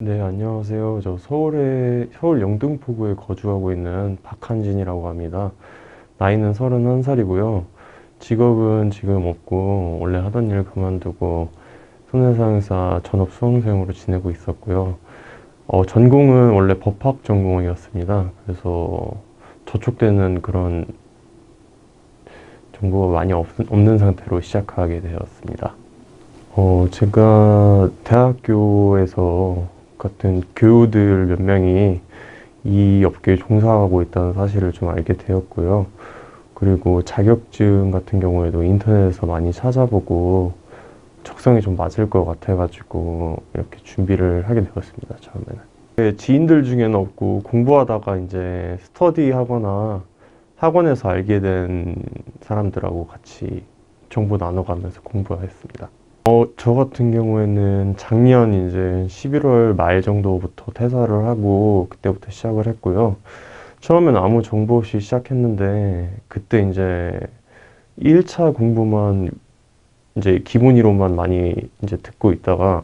네, 안녕하세요. 서울 영등포구에 거주하고 있는 박한진이라고 합니다. 나이는 31살이고요. 직업은 지금 없고, 원래 하던 일 그만두고, 손해상사 전업 수험생으로 지내고 있었고요. 전공은 원래 법학 전공이었습니다. 그래서 저촉되는 그런 정보가 많이 없는 상태로 시작하게 되었습니다. 제가 대학교에서 같은 교우들 몇 명이 이 업계에 종사하고 있다는 사실을 좀 알게 되었고요. 그리고 자격증 같은 경우에도 인터넷에서 많이 찾아보고 적성에 좀 맞을 것 같아가지고 이렇게 준비를 하게 되었습니다, 처음에는. 지인들 중에는 없고 공부하다가 이제 스터디 하거나 학원에서 알게 된 사람들하고 같이 정보 나눠가면서 공부했습니다. 저 같은 경우에는 작년 이제 11월 말 정도부터 퇴사를 하고 그때부터 시작을 했고요. 처음에는 아무 정보 없이 시작했는데 그때 이제 1차 공부만 이제 기본 이론만 많이 이제 듣고 있다가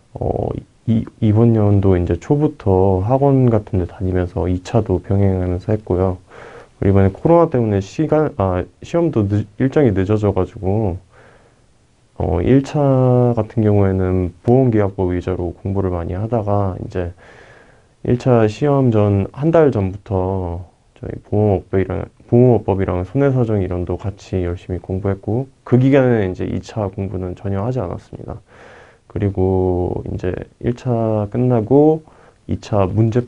이번 연도 이제 초부터 학원 같은 데 다니면서 2차도 병행하면서 했고요. 그리고 이번에 코로나 때문에 시험도 일정이 늦어져 가지고 1차 같은 경우에는 보험계약법 위주로 공부를 많이 하다가 이제 1차 시험 전 한 달 전부터 저희 보험업법이랑 손해사정 이론도 같이 열심히 공부했고 그 기간에 이제 2차 공부는 전혀 하지 않았습니다. 그리고 이제 1차 끝나고 2차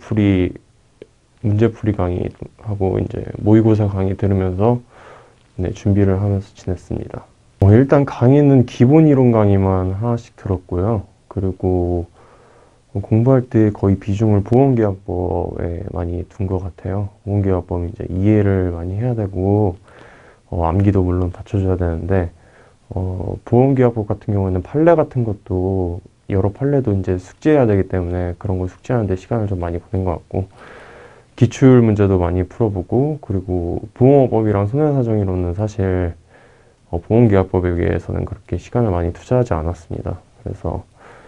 문제풀이 강의하고 이제 모의고사 강의 들으면서 네, 준비를 하면서 지냈습니다. 일단 강의는 기본 이론 강의만 하나씩 들었고요. 그리고 공부할 때 거의 비중을 보험계약법에 많이 둔 것 같아요. 보험계약법은 이제 이해를 많이 해야 되고, 암기도 물론 받쳐줘야 되는데, 보험계약법 같은 경우에는 판례 같은 것도 여러 판례도 이제 숙지해야 되기 때문에 그런 거 숙지하는데 시간을 좀 많이 보낸 것 같고, 기출 문제도 많이 풀어보고, 그리고 보험업법이랑 손해사정이론은 사실 보험계약법에 비해서는 그렇게 시간을 많이 투자하지 않았습니다. 그래서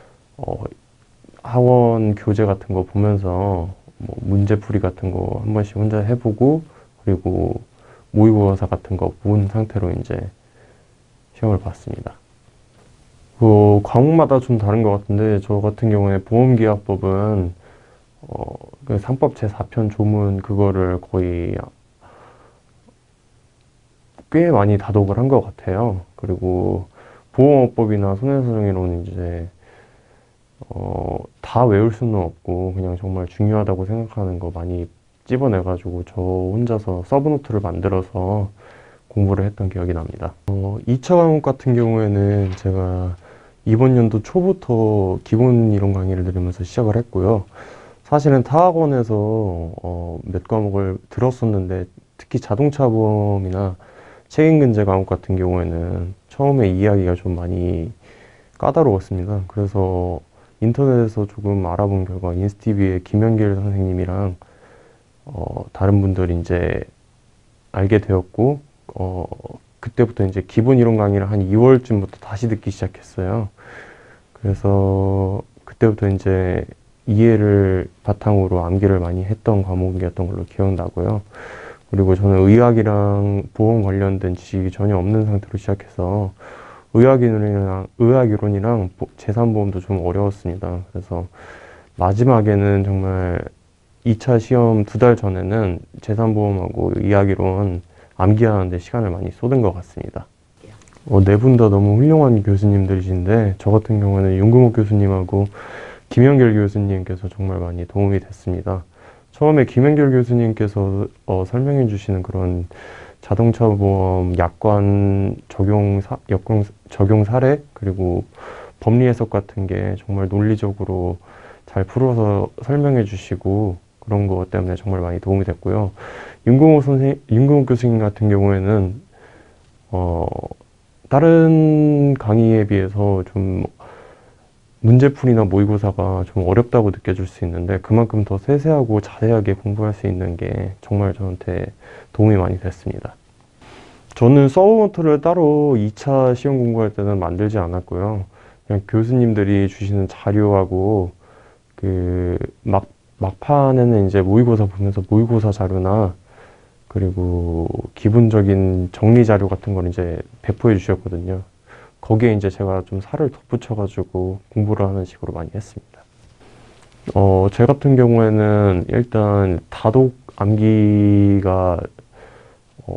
학원 교재 같은 거 보면서 뭐 문제풀이 같은 거 한 번씩 혼자 해보고 그리고 모의고사 같은 거 본 상태로 이제 시험을 봤습니다. 과목마다 좀 다른 것 같은데 저 같은 경우에 보험계약법은 그 상법 제4편 조문 그거를 거의 꽤 많이 다독을 한 것 같아요. 그리고 보험업법이나 손해사정이론은 이제 다 외울 수는 없고 그냥 정말 중요하다고 생각하는 거 많이 찝어내가지고 저 혼자서 서브노트를 만들어서 공부를 했던 기억이 납니다. 2차 과목 같은 경우에는 제가 이번 연도 초부터 기본 이론 강의를 들으면서 시작을 했고요. 사실은 타학원에서 몇 과목을 들었었는데 특히 자동차 보험이나 책임근제 과목 같은 경우에는 처음에 이해하기가 좀 많이 까다로웠습니다. 그래서 인터넷에서 조금 알아본 결과 인스티비의 김현길 선생님이랑 다른 분들이 이제 알게 되었고 그때부터 이제 기본 이론 강의를 한 2월쯤부터 다시 듣기 시작했어요. 그래서 그때부터 이제 이해를 바탕으로 암기를 많이 했던 과목이었던 걸로 기억나고요. 그리고 저는 의학이랑 보험 관련된 지식이 전혀 없는 상태로 시작해서 의학이론이랑 재산보험도 좀 어려웠습니다. 그래서 마지막에는 정말 2차 시험 2달 전에는 재산보험하고 의학이론 암기하는데 시간을 많이 쏟은 것 같습니다. 네 분 다 너무 훌륭한 교수님들이신데 저 같은 경우는 윤금옥 교수님하고 김현결 교수님께서 정말 많이 도움이 됐습니다. 처음에 김현결 교수님께서 설명해 주시는 그런 자동차 보험 약관 적용 사례 그리고 법리 해석 같은 게 정말 논리적으로 잘 풀어서 설명해 주시고 그런 것 때문에 정말 많이 도움이 됐고요. 윤금옥 교수님 같은 경우에는 다른 강의에 비해서 좀 문제풀이나 모의고사가 좀 어렵다고 느껴질 수 있는데 그만큼 더 세세하고 자세하게 공부할 수 있는 게 정말 저한테 도움이 많이 됐습니다. 저는 서브노트를 따로 2차 시험 공부할 때는 만들지 않았고요. 그냥 교수님들이 주시는 자료하고 막판에는 이제 모의고사 보면서 모의고사 자료나 그리고 기본적인 정리 자료 같은 걸 이제 배포해 주셨거든요. 거기에 이제 제가 좀 살을 덧붙여가지고 공부를 하는 식으로 많이 했습니다. 제 같은 경우에는 일단 다독 암기가 어,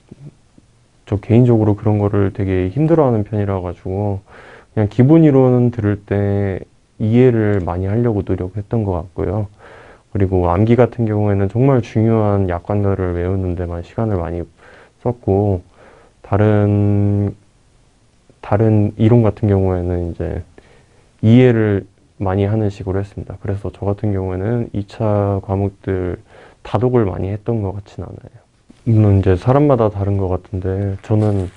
저 개인적으로 그런 거를 되게 힘들어하는 편이라 가지고 그냥 기본 이론 들을 때 이해를 많이 하려고 노력했던 것 같고요. 그리고 암기 같은 경우에는 정말 중요한 약관들을 외우는 데만 시간을 많이 썼고 다른 이론 같은 경우에는 이제 이해를 많이 하는 식으로 했습니다. 그래서 저 같은 경우에는 2차 과목들 다독을 많이 했던 것 같진 않아요. 물론 이제 사람마다 다른 것 같은데 저는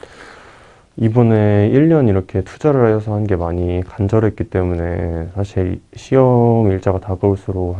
이번에 1년 이렇게 투자를 해서 한 게 많이 간절했기 때문에 사실 시험 일자가 다가올수록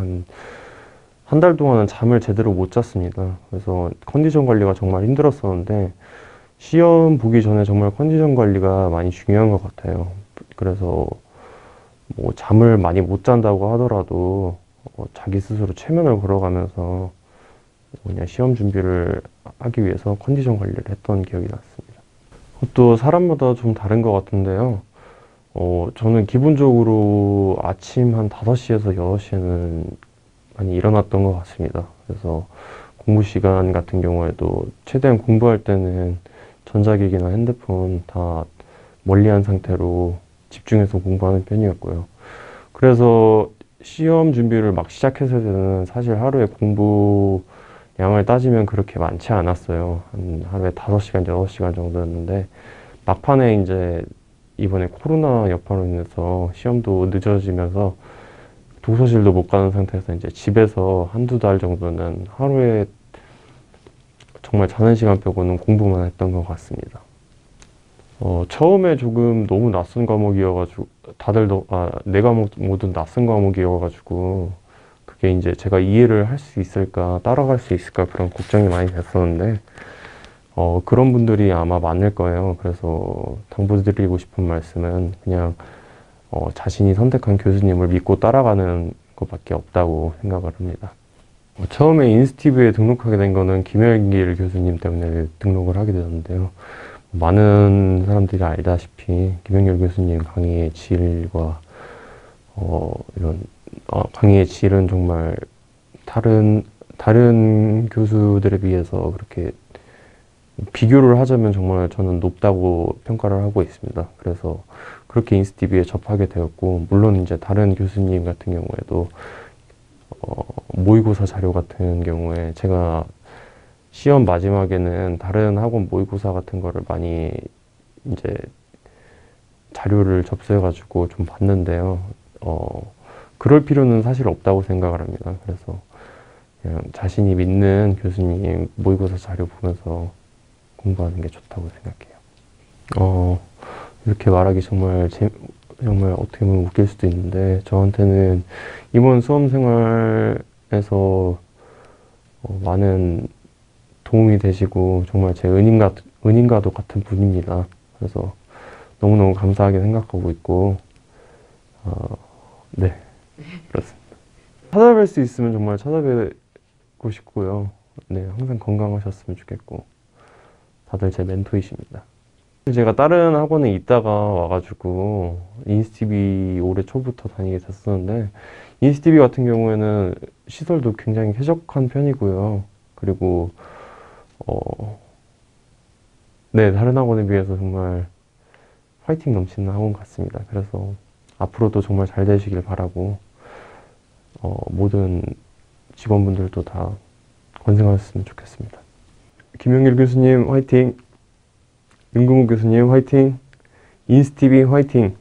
한 달 동안은 잠을 제대로 못 잤습니다. 그래서 컨디션 관리가 정말 힘들었었는데 시험 보기 전에 정말 컨디션 관리가 많이 중요한 것 같아요. 그래서 뭐 잠을 많이 못 잔다고 하더라도 자기 스스로 최면을 걸어가면서 그냥 시험 준비를 하기 위해서 컨디션 관리를 했던 기억이 났습니다. 그것도 사람마다 좀 다른 것 같은데요. 저는 기본적으로 아침 한 5시에서 6시에는 많이 일어났던 것 같습니다. 그래서 공부 시간 같은 경우에도 최대한 공부할 때는 전자기기나 핸드폰 다 멀리한 상태로 집중해서 공부하는 편이었고요. 그래서 시험 준비를 막 시작했을 때는 사실 하루에 공부 양을 따지면 그렇게 많지 않았어요. 한 하루에 5시간, 6시간 정도였는데 막판에 이제 이번에 코로나 여파로 인해서 시험도 늦어지면서 독서실도 못 가는 상태에서 이제 집에서 한두 달 정도는 하루에 정말 자는 시간 빼고는 공부만 했던 것 같습니다. 처음에 조금 너무 낯선 과목이어가지고 네 과목 모두 낯선 과목이어가지고 그게 이제 제가 이해를 할 수 있을까, 따라갈 수 있을까 그런 걱정이 많이 됐었는데 그런 분들이 아마 많을 거예요. 그래서 당부드리고 싶은 말씀은 그냥 자신이 선택한 교수님을 믿고 따라가는 것밖에 없다고 생각을 합니다. 처음에 인스티브에 등록하게 된 거는 김열길 교수님 때문에 등록을 하게 되었는데요. 많은 사람들이 알다시피 김영길 교수님 강의의 질과 강의의 질은 정말 다른 교수들에 비해서 그렇게 비교를 하자면 정말 저는 높다고 평가를 하고 있습니다. 그래서 그렇게 인스티비에 접하게 되었고, 물론 이제 다른 교수님 같은 경우에도 모의고사 자료 같은 경우에 제가 시험 마지막에는 다른 학원 모의고사 같은 거를 많이 이제 자료를 접수해가지고 좀 봤는데요. 그럴 필요는 사실 없다고 생각을 합니다. 그래서 그냥 자신이 믿는 교수님 모의고사 자료 보면서 공부하는 게 좋다고 생각해요. 이렇게 말하기 정말 어떻게 보면 웃길 수도 있는데 저한테는 이번 수험 생활에서 많은 도움이 되시고 정말 제 은인과도 같은 분입니다. 그래서 너무너무 감사하게 생각하고 있고 네, 그렇습니다. 찾아뵐 수 있으면 정말 찾아뵙고 싶고요. 네, 항상 건강하셨으면 좋겠고 다들 제 멘토이십니다. 제가 다른 학원에 있다가 와가지고 인스티비 올해 초부터 다니게 됐었는데 인스티비 같은 경우에는 시설도 굉장히 쾌적한 편이고요. 그리고 네, 다른 학원에 비해서 정말 화이팅 넘치는 학원 같습니다. 그래서 앞으로도 정말 잘 되시길 바라고 모든 직원분들도 다 건승하셨으면 좋겠습니다. 김영길 교수님 화이팅! 윤금우 교수님 화이팅! 인스티비 화이팅!